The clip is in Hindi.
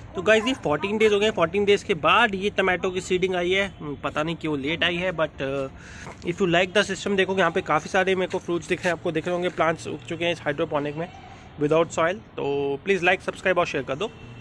तो गाइज ये 14 डेज हो गए। 14 डेज के बाद ये टमाटो की सीडिंग आई है। पता नहीं क्यों लेट आई है, but if you like the system, देखो यहाँ पे काफ़ी सारे मेरे को फ्रूट्स दिख रहे हैं, आपको दिख रहे होंगे प्लांट्स उग चुके हैं इस हाइड्रोपोनिक में विदाउट सॉइल। तो प्लीज़ लाइक, सब्सक्राइब और शेयर कर दो।